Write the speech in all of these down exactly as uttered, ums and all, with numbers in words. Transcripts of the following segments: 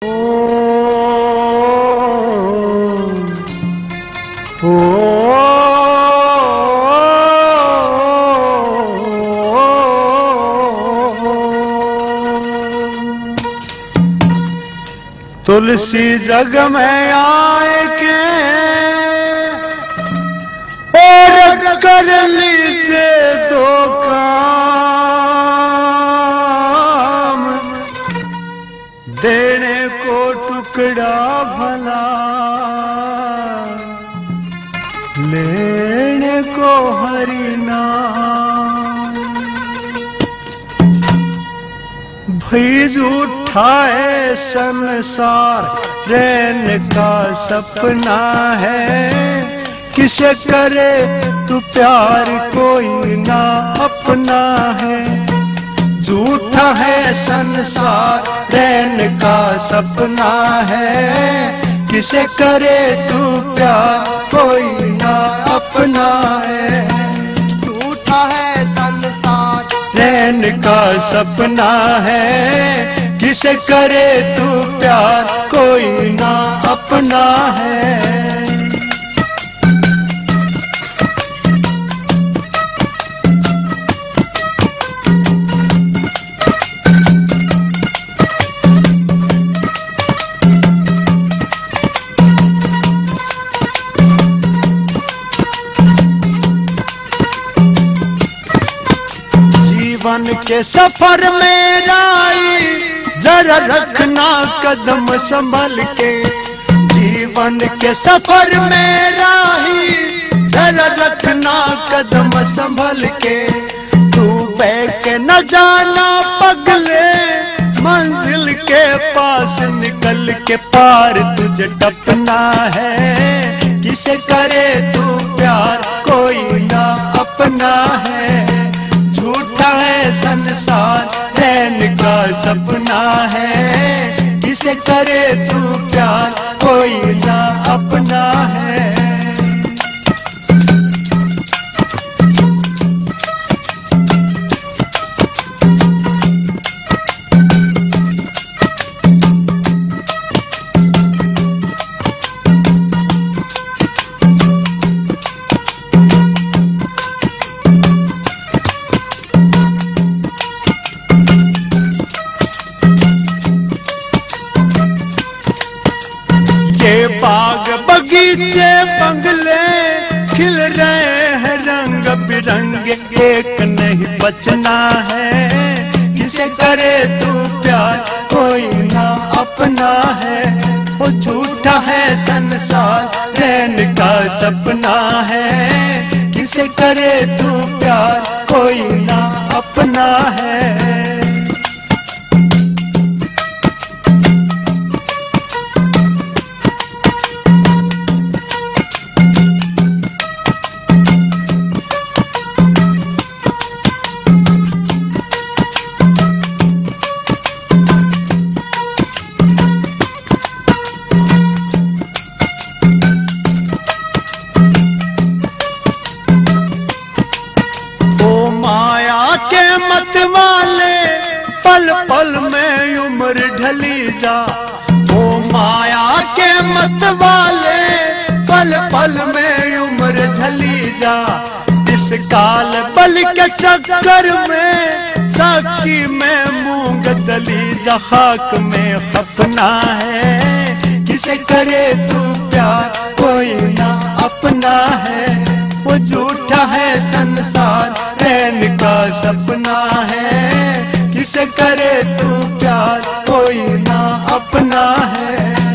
तुलसी जग में आए के और कर लीजिए दो काम, देने को टुकड़ा भला, लेने को हरि नाम। भई झूठा है संसार, रहने का सपना है, किसे करे तू प्यार कोई ना अपना है। झूठा है संसार, रहने का सपना है, किसे करे तू प्यार कोई ना अपना है। झूठा है संसार, रहने का सपना है, किसे करे तू प्यार कोई ना अपना है। जीवन के सफर में राई जरा रखना कदम संभल के। जीवन के सफर में राही जरा रखना कदम संभल के। तू बैठ के न जाना पगले, मंजिल के पास निकल के पार तुझे टपना है। किसे करे तू प्यार कोई ना अपना है। झूठा है संसार, रहने का सपना है, किसे करे तू प्यार कोई ना अपना है। बाग बगीचे बंगले खिल रहे हैं रंग बिरंगे, एक नहीं बचना है। किसे करे तू प्यार कोई ना अपना है। वो झूठा है संसार, रहने का सपना है, किसे करे तू प्यार कोई ना अपना है। पल पल में उम्र ढली जा, ओ माया के मत वाले, पल पल में उम्र ढली जा। इस काल बल के चक्कर में साकी में मूंग दली जा, खाक में अपना है। किसे करे तू प्यार कोई ना अपना है। वो झूठा है संसार, रहने का सपना है, किसे करे तू प्यार कोई ना अपना है।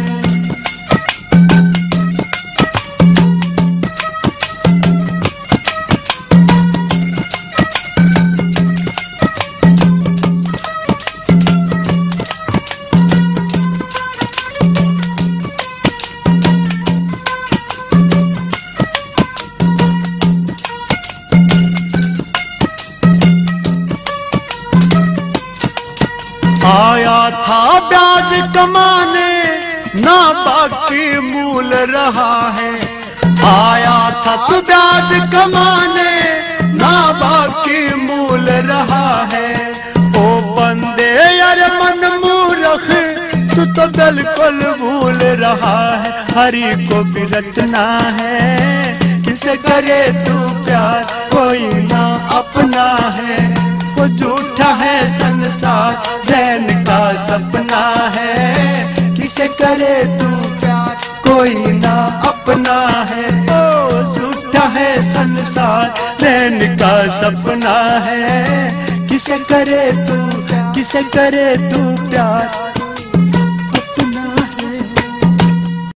आया था ब्याज कमाने, ना बाकी मूल रहा है। आया था तू ब्याज कमाने, ना बाकी मूल रहा है। ओ बंदे यार मन मूर्ख, तू तो बिल्कुल भूल रहा है, हरि को भी रटना है। किसे करे तू प्यार, कोई ना अपना है। वो झूठा है संसार, रैन का सपना है। किसे करे तू प्यार, कोई ना अपना है। ओ झूठा है संसार, रैन का सपना है। किसे करे तू, किसे करे तू प्यार,